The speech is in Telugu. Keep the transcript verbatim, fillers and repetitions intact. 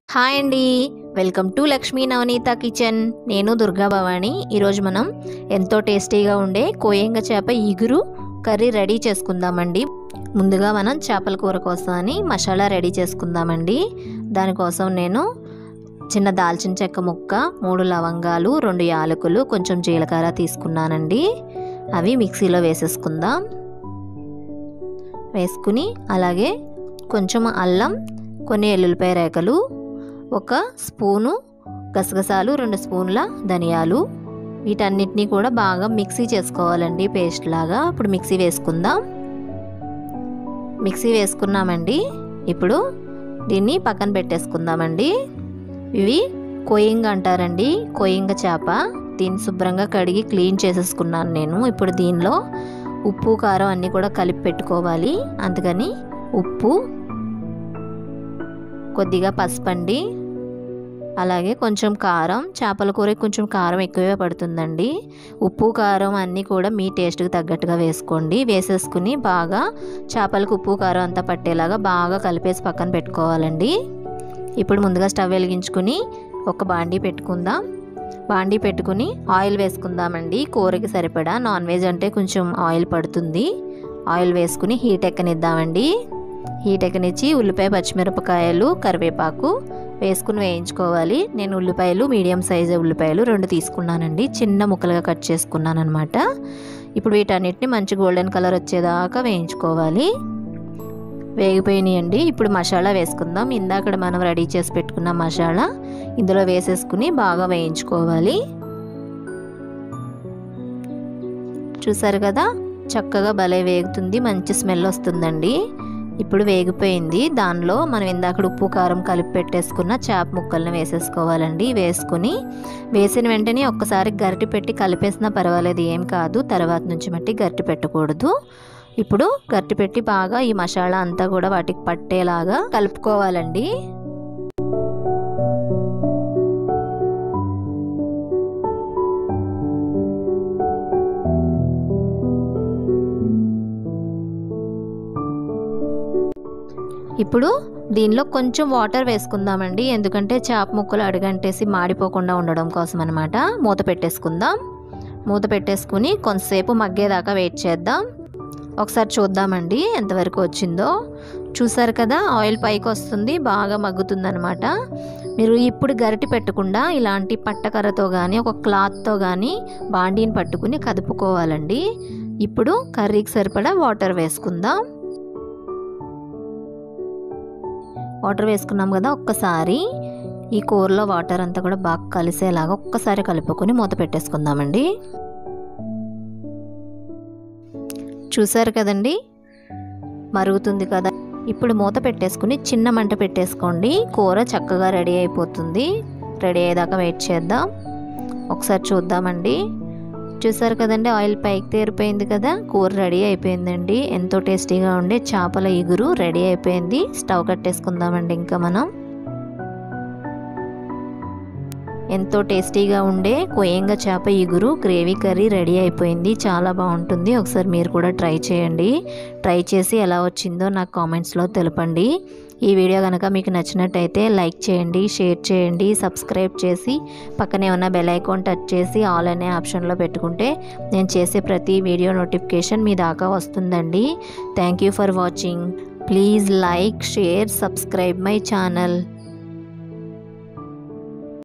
హాయ్ అండి, welcome to Lakshmi Navaneeta kitchen. నేను దుర్గా భవాని. ఈరోజు మనం ఎంతో టేస్టీగా ఉండే కోయంగ చేప ఇగురు కర్రీ రెడీ చేసుకుందామండి. ముందుగా మనం చేపల కూర కోసం అని మసాలా రెడీ చేసుకుందామండి. దానికోసం నేను చిన్న దాల్చిన చెక్క ముక్క, మూడు లవంగాలు, రెండు యాలకులు, కొంచెం జీలకర్ర తీసుకున్నానండి. అవి మిక్సీలో వేసేసుకుందాం. వేసుకుని అలాగే కొంచెం అల్లం, కొన్ని ఎల్లుల్లిపాయ రేఖలు, ఒక స్పూను గసగసాలు, రెండు స్పూన్ల ధనియాలు, వీటన్నిటిని కూడా బాగా మిక్సీ చేసుకోవాలండి, పేస్ట్ లాగా. ఇప్పుడు మిక్సీ వేసుకుందాం. మిక్సీ వేసుకున్నామండి. ఇప్పుడు దీన్ని పక్కన పెట్టేసుకుందామండి. ఇవి కోయింగ అంటారండి, కోయింగ చేప. దీన్ని శుభ్రంగా కడిగి క్లీన్ చేసేసుకున్నాను నేను. ఇప్పుడు దీనిలో ఉప్పు, కారం అన్నీ కూడా కలిపి పెట్టుకోవాలి. అందుకని ఉప్పు, కొద్దిగా పసుపండి, అలాగే కొంచెం కారం. చేపల కూర కొంచెం కారం ఎక్కువే పడుతుందండి. ఉప్పు, కారం అన్నీ కూడా మీ టేస్ట్కి తగ్గట్టుగా వేసుకోండి. వేసేసుకుని బాగా చేపలకు ఉప్పు, కారం అంతా పట్టేలాగా బాగా కలిపేసి పక్కన పెట్టుకోవాలండి. ఇప్పుడు ముందుగా స్టవ్ వెలిగించుకుని ఒక బాండీ పెట్టుకుందాం. బాండీ పెట్టుకుని ఆయిల్ వేసుకుందామండి. కూరకి సరిపడా, నాన్ వెజ్ అంటే కొంచెం ఆయిల్ పడుతుంది. ఆయిల్ వేసుకుని హీట్ ఎక్కనిద్దామండి. హీట్ ఎక్కనిచ్చి ఉల్లిపాయ, పచ్చిమిరపకాయలు, కరివేపాకు వేసుకుని వేయించుకోవాలి. నేను ఉల్లిపాయలు మీడియం సైజు ఉల్లిపాయలు రెండు తీసుకున్నానండి. చిన్న ముక్కలుగా కట్ చేసుకున్నాను అనమాట. ఇప్పుడు వీటన్నిటిని మంచి గోల్డెన్ కలర్ వచ్చేదాకా వేయించుకోవాలి. వేగిపోయినాయండి. ఇప్పుడు మసాలా వేసుకుందాం. ఇందాక మనం రెడీ చేసి పెట్టుకున్న మసాలా ఇందులో వేసేసుకుని బాగా వేయించుకోవాలి. చూసారు కదా, చక్కగా భలే వేగుతుంది, మంచి స్మెల్ వస్తుందండి. ఇప్పుడు వేగిపోయింది. దానిలో మనం ఇందాక ఉప్పు, కారం కలిపి పెట్టేసుకున్న చేప ముక్కల్ని వేసేసుకోవాలండి. వేసుకుని వేసిన వెంటనే ఒక్కసారి గరిటె పెట్టి కలిపేసినా పర్వాలేదు, ఏం కాదు. తర్వాత నుంచి మట్టి గరిటె పెట్టకూడదు. ఇప్పుడు గరిటె పెట్టి బాగా ఈ మసాలా అంతా కూడా వాటికి పట్టేలాగా కలుపుకోవాలండి. ఇప్పుడు దీనిలో కొంచెం వాటర్ వేసుకుందామండి, ఎందుకంటే చేప ముక్కలు అడుగంటేసి మాడిపోకుండా ఉండడం కోసం అనమాట. మూత పెట్టేసుకుందాం. మూత పెట్టేసుకుని కొంతసేపు మగ్గేదాకా వెయిట్ చేద్దాం. ఒకసారి చూద్దామండి ఎంతవరకు వచ్చిందో. చూసారు కదా, ఆయిల్ పైకి వస్తుంది, బాగా మగ్గుతుందనమాట. మీరు ఇప్పుడు గరిటె పెట్టకుండా ఇలాంటి పట్టకర్రతో కానీ ఒక క్లాత్తో కానీ బాండీని పట్టుకుని కదుపుకోవాలండి. ఇప్పుడు కర్రీకి సరిపడా వాటర్ వేసుకుందాం. వాటర్ వేసుకున్నాం కదా, ఒక్కసారి ఈ కూరలో వాటర్ అంతా కూడా బాగా కలిసేలాగా ఒక్కసారి కలుపుకొని మూత పెట్టేసుకుందామండి. చూసారు కదండి, మరుగుతుంది కదా. ఇప్పుడు మూత పెట్టేసుకుని చిన్న మంట పెట్టేసుకోండి. కూర చక్కగా రెడీ అయిపోతుంది. రెడీ అయ్యేదాకా వెయిట్ చేద్దాం. ఒకసారి చూద్దామండి. చూసారు కదండి, ఆయిల్ పైకి తేరిపోయింది కదా, కూర రెడీ అయిపోయిందండి. ఎంతో టేస్టీగా ఉండే చేపల ఇగురు రెడీ అయిపోయింది. స్టవ్ కట్టేసుకుందామండి. ఇంకా మనం ఎంతో టేస్టీగా ఉండే కోయంగ చేప ఇగురు గ్రేవీ కర్రీ రెడీ అయిపోయింది. చాలా బాగుంటుంది. ఒకసారి మీరు కూడా ట్రై చేయండి. ట్రై చేసి ఎలా వచ్చిందో నాకు కామెంట్స్లో తెలపండి. ఈ వీడియో కనుక మీకు నచ్చినట్టయితే లైక్ చేయండి, షేర్ చేయండి, సబ్స్క్రైబ్ చేసి పక్కనే ఉన్న బెల్ ఐకాన్ టచ్ చేసి ఆల్ అనే ఆప్షన్లో పెట్టుకుంటే నేను చేసే ప్రతి వీడియో నోటిఫికేషన్ మీ దాకా వస్తుందండి. Thank you for watching. Please like, share, subscribe my channel.